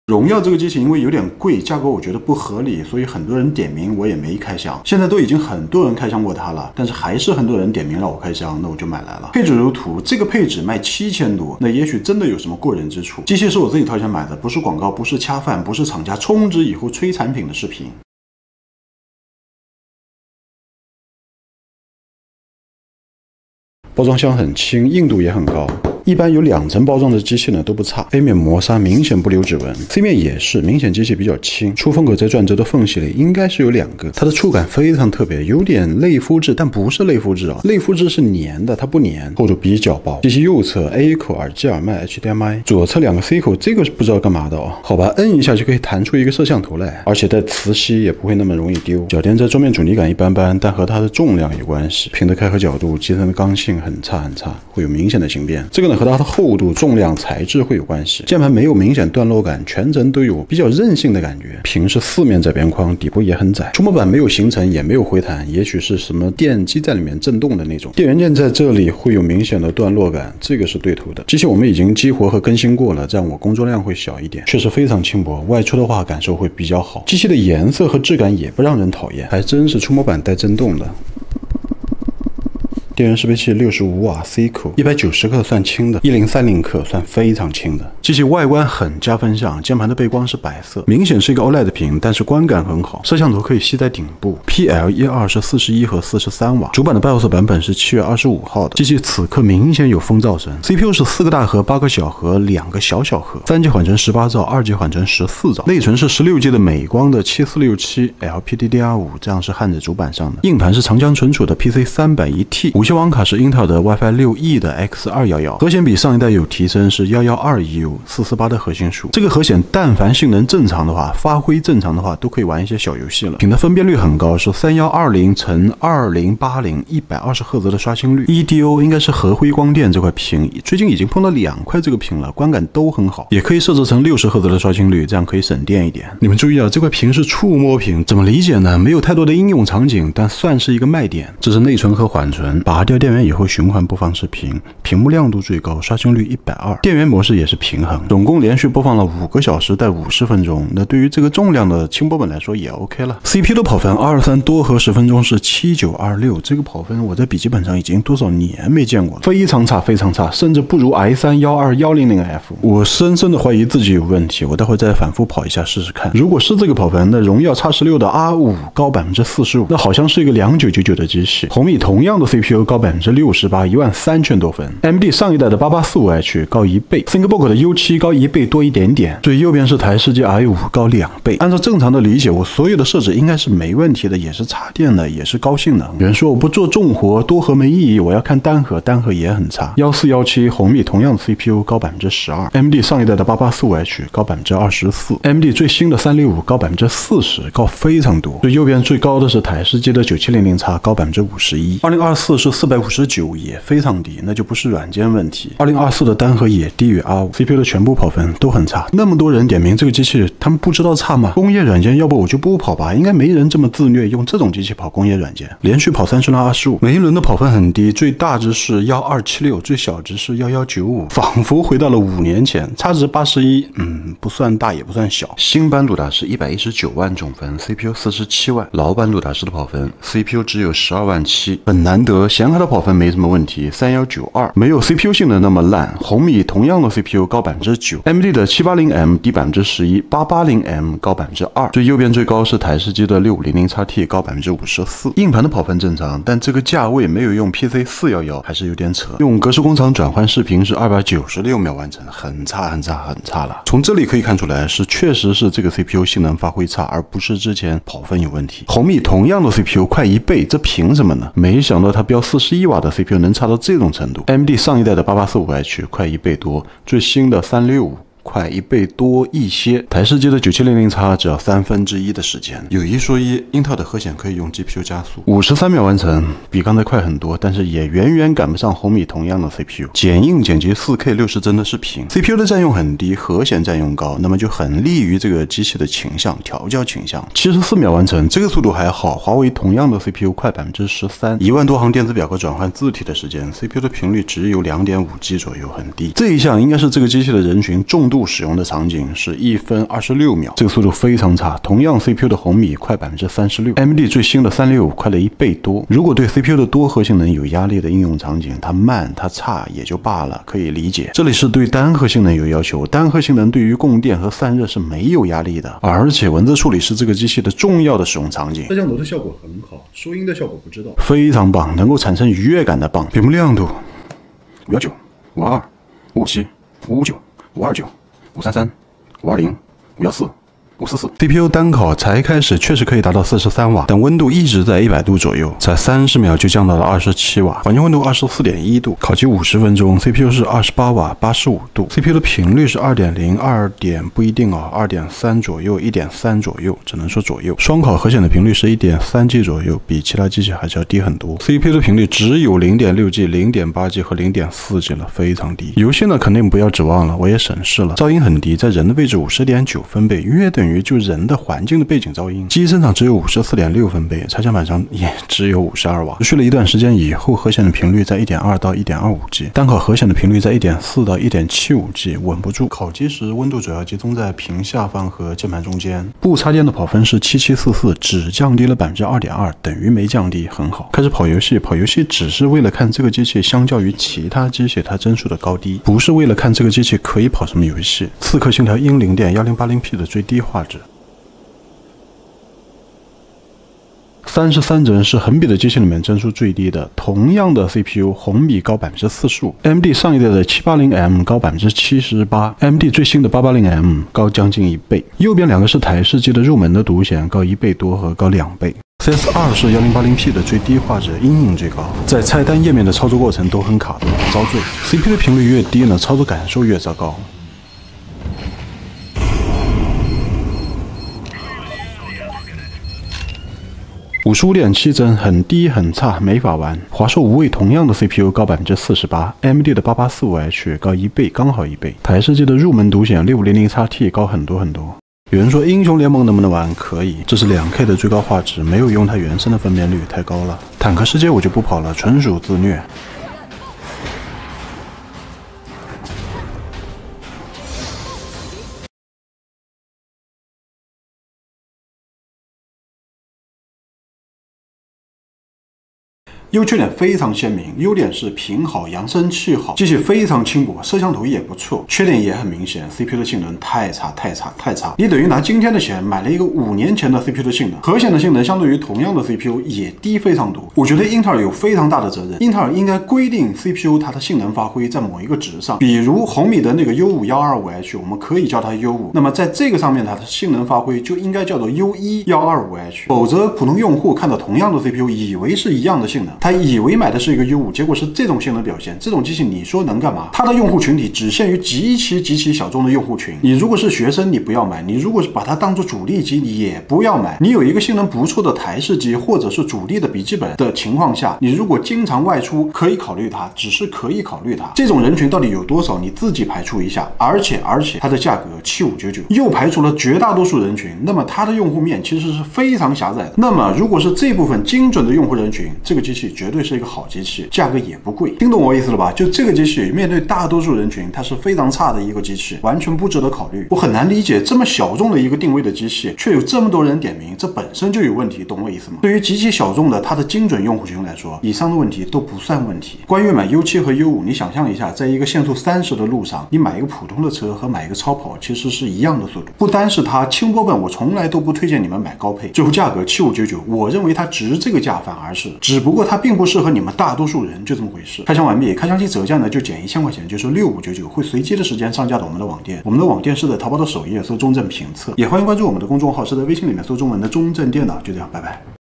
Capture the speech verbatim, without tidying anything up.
荣耀这个机器因为有点贵，价格我觉得不合理，所以很多人点名我也没开箱。现在都已经很多人开箱过它了，但是还是很多人点名让我开箱，那我就买来了。配置如图，这个配置卖七千多，那也许真的有什么过人之处。机器是我自己掏钱买的，不是广告，不是恰饭，不是厂家充值以后吹产品的视频。包装箱很轻，硬度也很高。一般有两层包装的机器呢都不差，背面磨砂明显不留指纹 ，C 面也是明显机器比较轻，出风口在转折的缝隙里应该是有两个，它的触感非常特别，有点类肤质，但不是类肤质啊，类肤质是粘的，它不粘，厚度比较薄。机器右侧 A 口耳机耳麦 H D M I， 左侧两个 C 口，这个是不知道干嘛的哦。好吧，摁一下就可以弹出一个摄像头来，而且带磁吸也不会那么容易丢。脚垫在桌面阻尼感一般般，但和它的重量有关系。屏的开合角度、机身的刚性很差很差，会有明显的形变。这个呢和它的厚度、重量、材质会有关系。键盘没有明显段落感，全程都有比较韧性的感觉。屏是四面窄边框，底部也很窄。触摸板没有行程，也没有回弹，也许是什么电机在里面震动的那种。电源键在这里会有明显的段落感，这个是对头的。机器我们已经激活和更新过了，这样我工作量会小一点。确实非常轻薄，外出的话感受会比较好。机器的颜色和质感也不让人讨厌，还真是触摸板带震动的。电源适配器六十五瓦 C 口，一百九十克算轻的，一零三零克算非常轻的。机器外观很加分项，键盘的背光是白色，明显是一个 O L E D 屏，但是观感很好。摄像头可以吸在顶部 ，P L 一二 是四十一和四十三瓦。主板的 BIOS 版本是七月二十五号的。机器此刻明显有风噪声。C P U 是四个大核、八个小核、两个小小核，三级缓存十八兆，二级缓存十四兆。内存是十六 G 的美光的七四六七 L P D D R 五，这样是焊在主板上的。硬盘是长江存储的 P C 三百一 T， 无线网卡是英特尔的 WiFi 六 E 的 X 二一一， 核显比上一代有提升，是一一二 E U 四四八的核心数。这个核显但凡性能正常的话，发挥正常的话，都可以玩一些小游戏了。屏的分辨率很高，是三一二零乘二零八零，一百二十赫兹的刷新率。E D O 应该是核辉光电这块屏，最近已经碰到两块这个屏了，观感都很好，也可以设置成六十赫兹的刷新率，这样可以省电一点。你们注意啊，这块屏是触摸屏，怎么理解呢？没有太多的应用场景，但算是一个卖点。这是内存和缓存，拔掉电源以后循环播放视频，屏幕亮度最高，刷新率一百二，电源模式也是平衡，总共连续播放了五个小时带五十分钟，那对于这个重量的轻薄本来说也 OK 了。C P U 的跑分二十三多核十分钟是七九二六，这个跑分我在笔记本上已经多少年没见过了，非常差非常差，甚至不如 i 三 一二一零零 F。我深深的怀疑自己有问题，我待会再反复跑一下试试看。如果是这个跑分，那荣耀 X 十六 的 R 五 高 百分之四十五，那好像是一个两九九九的机器。红米同样的 C P U 高 百分之六十八，一万三千多分。A M D 上一代的八八四五 H 高一倍 ，ThinkBook 的 U 七 高一倍多一点点。最右边是台世纪 i 五 高两倍。按照正常的理解，我所有的设置应该是没问题的，也是插电的，也是高性能。有人说我不做重活，多核没意义，我要看单核，单核也很差。一四一七红米同样的 C P U 高 百分之十二 ，A M D 上一代的八八四五 H 高 百分之二十四 ，A M D 最新的三六五高 百分之四十，高非常多。最右边最高的是台世纪的九七零零 X 高 百分之五十一， 二零二四是四百五十九，也非常低，那就不是软件问题。二零二四的单核也低于 R 五 ，C P U 的全部跑分都很差。那么多人点名这个机器，他们不知道差吗？工业软件要不我就不跑吧，应该没人这么自虐用这种机器跑工业软件。连续跑三十轮二十五，每一轮的跑分很低，最大值是一二七六，最小值是一一九五，仿佛回到了五年前。差值八十一，嗯，不算大也不算小。新版鲁达是一百一十九万总分 ，C P U 四十七万。老版鲁达式的跑分 ，C P U 只有十二万七，很难得。显卡的跑分没什么问题，三一九二，没有 C P U 性能那么烂。红米同样的 C P U 高 百分之九 ，A M D 的七八零 M 低 百分之十一，八八零 M 高 百分之二。最右边最高是台式机的六五零零 X T 高 百分之五十四。硬盘的跑分正常，但这个价位没有用 P C 四一一还是有点扯。用格式工厂转换视频是二百九十六秒完成，很差很差很差了。从这里可以看出来，是确实是这个 C P U 性能发挥差，而不是之前跑分有问题。红米同样的 C P U 快一倍，这凭什么呢？没想到它标四十一瓦的 C P U 能差到这种程度。A M D 上一代的八八四五 H 快一倍多，最新的三六五快一倍多一些。台式机的九七零零 X 只要三分之一的时间。有一说一，英特尔的核显可以用 G P U 加速，五十三秒完成，比刚才快很多，但是也远远赶不上红米同样的 C P U。剪映剪辑 四K 六十帧的视频 ，C P U 的占用很低，核显占用高，那么就很利于这个机器的倾向调教倾向。七十四秒完成，这个速度还好。华为同样的 C P U 快 百分之十三，一万多行电子表格转换字体的时间 ，C P U 的频率只有 两点五 G 左右，很低。这一项应该是这个机器的人群重度度使用的场景是一分二十六秒，这个速度非常差。同样 C P U 的红米快百分之三十六 ，A M D 最新的三六五快了一倍多。如果对 C P U 的多核性能有压力的应用场景，它慢它差也就罢了，可以理解。这里是对单核性能有要求，单核性能对于供电和散热是没有压力的，而且文字处理是这个机器的重要的使用场景。摄像头的效果很好，收音的效果不知道，非常棒，能够产生愉悦感的棒。屏幕亮度五幺九、五二二、五五七、五五九、五二九、五三三、五二零、五幺四。五四四 C P U 单烤才开始确实可以达到四十三瓦，但温度一直在一百度左右，才三十秒就降到了二十七瓦，环境温度二十四点一度，烤机五十分钟 ，C P U 是二十八瓦，八十五度 ，C P U 的频率是二点零、二点不一定啊、哦，二点三左右、一点三左右，只能说左右。双烤核显的频率是一点三 G 左右，比其他机器还是要低很多。C P U 的频率只有零点六 G、零点八 G 和零点四 G 了，非常低。游戏呢肯定不要指望了，我也审视了，噪音很低，在人的位置五十点九分贝，约等于就人的环境的背景噪音。机身上只有五十四点六分贝，插线板上也只有五十二瓦。持续了一段时间以后，核显的频率在 一点二 到 一点二五 G， 单烤核显的频率在 一点四 到 一点七五 G， 稳不住。烤机时温度主要集中在屏下方和键盘中间。不插电的跑分是七七四四，只降低了 百分之二点二， 等于没降低，很好。开始跑游戏，跑游戏只是为了看这个机器相较于其他机器它帧数的高低，不是为了看这个机器可以跑什么游戏。刺客信条英灵殿 一零八零 P 的最低画质。三十三帧是横比的机器里面帧数最低的，同样的 C P U， 红米高 百分之四十五 ，A M D 上一代的 七八零 M 高 百分之七十八， A M D 最新的 八八零 M 高将近一倍。右边两个是台式机的入门的独显，高一倍多和高两倍。C S 二 是 一零八零 P 的最低画质，阴影最高，在菜单页面的操作过程都很卡顿，遭罪。C P U 的频率越低呢，操作感受越糟糕。五十五点七帧很低很差，没法玩。华硕无畏同样的 C P U 高 百分之四十八 ，A M D 的八八四五 H 高一倍，刚好一倍。台式机的入门独显 六五零零 X T 高很多很多。有人说英雄联盟能不能玩？可以，这是 两K 的最高画质，没有用它原生的分辨率，太高了。坦克世界我就不跑了，纯属自虐。优缺点非常鲜明，优点是屏好、扬声器好，机器非常轻薄，摄像头也不错。缺点也很明显 ，C P U 的性能太差、太差、太差。你等于拿今天的钱买了一个五年前的 C P U 的性能，核显的性能相对于同样的 C P U 也低非常多。我觉得英特尔有非常大的责任，英特尔应该规定 C P U 它的性能发挥在某一个值上，比如红米的那个 U 五 一二五 H， 我们可以叫它 U 五，那么在这个上面它的性能发挥就应该叫做 U 一 一二五 H， 否则普通用户看到同样的 C P U， 以为是一样的性能，他以为买的是一个 U 五， 结果是这种性能表现，这种机器你说能干嘛？它的用户群体只限于极其极其小众的用户群。你如果是学生，你不要买；你如果是把它当做主力机，你也不要买。你有一个性能不错的台式机或者是主力的笔记本的情况下，你如果经常外出，可以考虑它，只是可以考虑它。这种人群到底有多少？你自己排除一下。而且而且它的价格七五九九，又排除了绝大多数人群，那么它的用户面其实是非常狭窄的。那么如果是这部分精准的用户人群，这个机器绝对是一个好机器，价格也不贵。听懂我意思了吧？就这个机器面对大多数人群，它是非常差的一个机器，完全不值得考虑。我很难理解这么小众的一个定位的机器，却有这么多人点名，这本身就有问题，懂我意思吗？对于极其小众的它的精准用户群来说，以上的问题都不算问题。关于买 U 七 和 U 五， 你想象一下，在一个限速三十的路上，你买一个普通的车和买一个超跑其实是一样的速度。不单是它轻薄本，我从来都不推荐你们买高配。最后价格七五九九，我认为它值这个价反而是，只不过它并不适合你们大多数人，就这么回事。开箱完毕，开箱机折价呢就减一千块钱，就是六五九九，会随机的时间上架到我们的网店。我们的网店是在淘宝的首页搜中正评测，也欢迎关注我们的公众号，是在微信里面搜中文的中正电脑。就这样，拜拜。